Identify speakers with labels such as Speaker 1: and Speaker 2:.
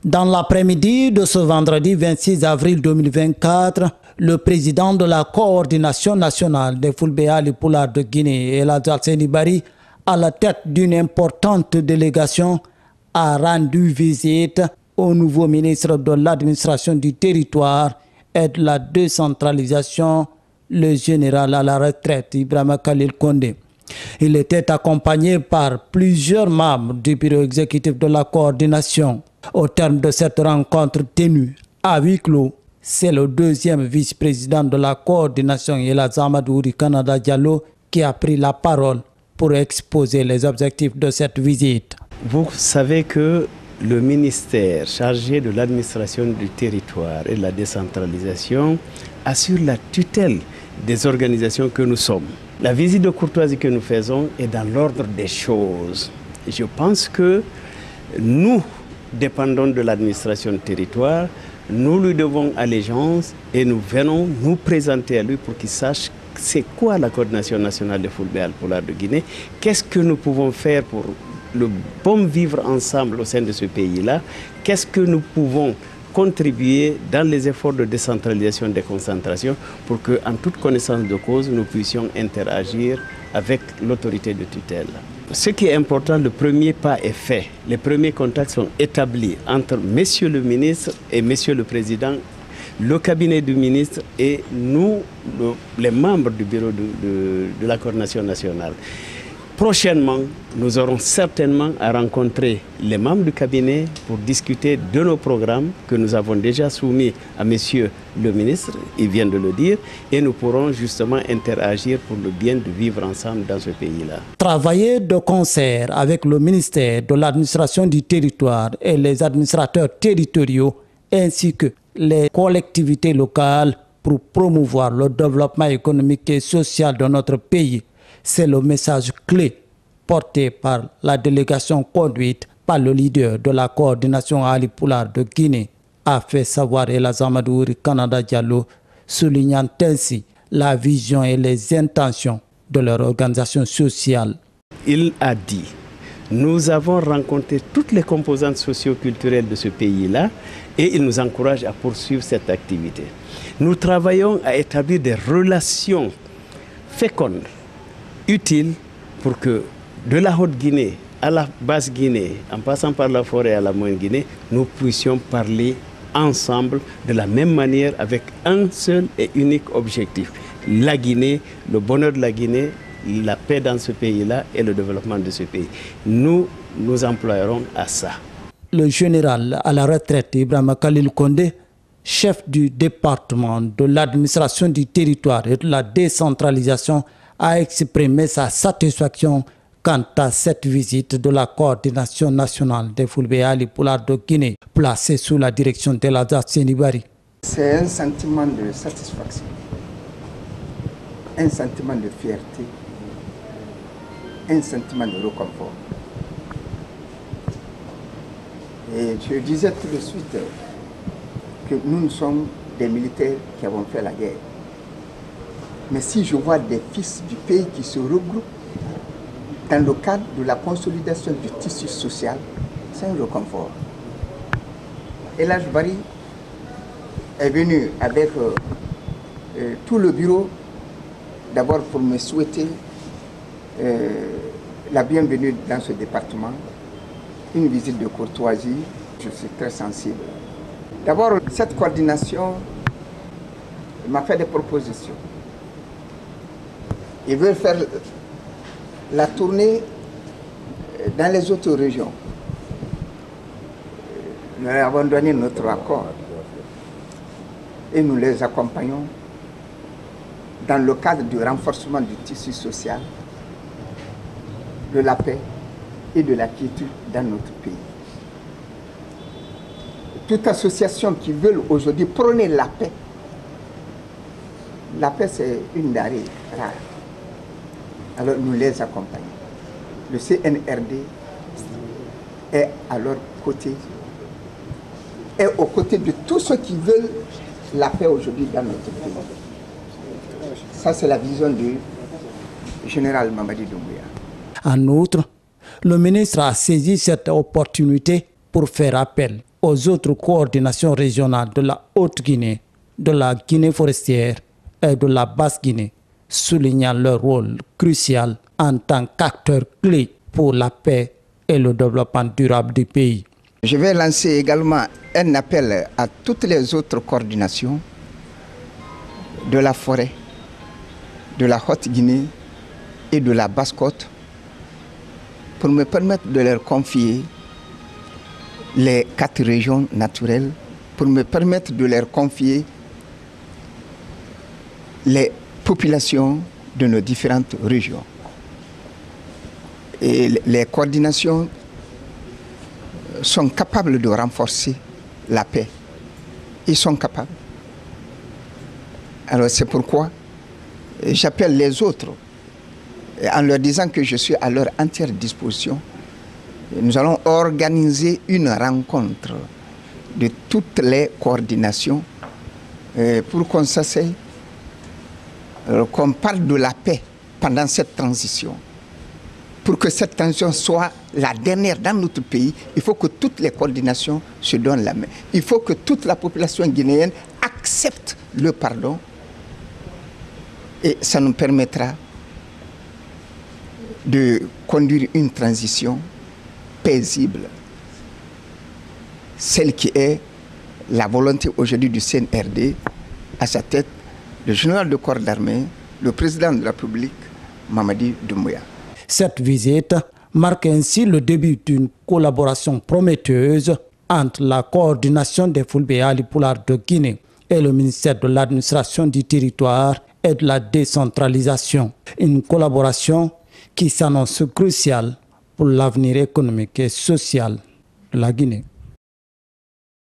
Speaker 1: Dans l'après-midi de ce vendredi 26 avril 2024, le président de la coordination nationale des Fulbe Halipoulard de Guinée, El Hadj Alseyni Bari, à la tête d'une importante délégation, a rendu visite au nouveau ministre de l'administration du territoire et de la décentralisation, le général à la retraite Ibrahima Khalil Condé. Il était accompagné par plusieurs membres du bureau exécutif de la coordination. Au terme de cette rencontre tenue à huis clos, c'est le deuxième vice-président de la coordination, El Hadj Amadou Wuri Kanada Diallo, qui a pris la parole pour exposer les objectifs de cette visite.
Speaker 2: Vous savez que le ministère chargé de l'administration du territoire et de la décentralisation assure la tutelle des organisations que nous sommes. La visite de courtoisie que nous faisons est dans l'ordre des choses. Je pense que nous dépendons de l'administration du territoire, nous lui devons allégeance et nous venons nous présenter à lui pour qu'il sache c'est quoi la coordination nationale des Fulbe Halipoulard de Guinée, qu'est-ce que nous pouvons faire pour le bon vivre ensemble au sein de ce pays-là, qu'est-ce que nous pouvons contribuer dans les efforts de décentralisation et de déconcentration pour qu'en toute connaissance de cause, nous puissions interagir avec l'autorité de tutelle. Ce qui est important, le premier pas est fait. Les premiers contacts sont établis entre Monsieur le ministre et Monsieur le Président, le cabinet du ministre et nous, les membres du bureau de la coordination nationale. Prochainement, nous aurons certainement à rencontrer les membres du cabinet pour discuter de nos programmes que nous avons déjà soumis à Monsieur le ministre, il vient de le dire, et nous pourrons justement interagir pour le bien de vivre ensemble dans ce pays-là.
Speaker 1: Travailler de concert avec le ministère de l'administration du territoire et les administrateurs territoriaux ainsi que les collectivités locales pour promouvoir le développement économique et social de notre pays. C'est le message clé porté par la délégation conduite par le leader de la coordination Halipoulard de Guinée, a fait savoir El Hadj Amadou Wuri Kanada Diallo, soulignant ainsi la vision et les intentions de leur organisation sociale.
Speaker 2: Il a dit: nous avons rencontré toutes les composantes socio-culturelles de ce pays-là et il nous encourage à poursuivre cette activité. Nous travaillons à établir des relations fécondes, utile pour que de la Haute-Guinée à la Basse-Guinée, en passant par la forêt à la Moyenne-Guinée, nous puissions parler ensemble de la même manière avec un seul et unique objectif. La Guinée, le bonheur de la Guinée, la paix dans ce pays-là et le développement de ce pays. Nous nous employerons à ça.
Speaker 1: Le général à la retraite Ibrahima Khalil Condé, chef du département de l'administration du territoire et de la décentralisation, a exprimé sa satisfaction quant à cette visite de la coordination nationale des Fulbe Halipoulard de Guinée, placée sous la direction d'El Hadj Alseyni Bari.
Speaker 3: C'est un sentiment de satisfaction, un sentiment de fierté, un sentiment de réconfort. Et je disais tout de suite que nous sommes des militaires qui avons fait la guerre. Mais si je vois des fils du pays qui se regroupent dans le cadre de la consolidation du tissu social, c'est un réconfort. El Hadj Bari est venu avec tout le bureau, d'abord pour me souhaiter la bienvenue dans ce département, une visite de courtoisie. Je suis très sensible. D'abord, cette coordination m'a fait des propositions. Ils veulent faire la tournée dans les autres régions. Nous avons donné notre accord et nous les accompagnons dans le cadre du renforcement du tissu social, de la paix et de la quiétude dans notre pays. Toute association qui veut aujourd'hui prôner la paix c'est une denrée rare. Alors nous les accompagnons. Le CNRD est à leur côté, et aux côtés de tous ceux qui veulent la paix aujourd'hui dans notre pays. Ça, c'est la vision du général Mamadi Doumbouya.
Speaker 1: En outre, le ministre a saisi cette opportunité pour faire appel aux autres coordinations régionales de la Haute-Guinée, de la Guinée forestière et de la Basse-Guinée, soulignant leur rôle crucial en tant qu'acteurs clés pour la paix et le développement durable du pays.
Speaker 3: Je vais lancer également un appel à toutes les autres coordinations de la forêt, de la Haute-Guinée et de la Basse-Côte pour me permettre de leur confier les 4 régions naturelles, pour me permettre de leur confier les populations de nos différentes régions. Et les coordinations sont capables de renforcer la paix. Ils sont capables. Alors c'est pourquoi j'appelle les autres en leur disant que je suis à leur entière disposition. Nous allons organiser une rencontre de toutes les coordinations pour qu'on s'asseye, qu'on parle de la paix pendant cette transition. Pour que cette transition soit la dernière dans notre pays, il faut que toutes les coordinations se donnent la main. Il faut que toute la population guinéenne accepte le pardon et ça nous permettra de conduire une transition paisible, celle qui est la volonté aujourd'hui du CNRD, à sa tête le général de corps d'armée, le président de la République, Mamadi Doumbouya.
Speaker 1: Cette visite marque ainsi le début d'une collaboration prometteuse entre la coordination des Fulbe Halipular de Guinée et le ministère de l'administration du territoire et de la décentralisation. Une collaboration qui s'annonce cruciale pour l'avenir économique et social de la Guinée.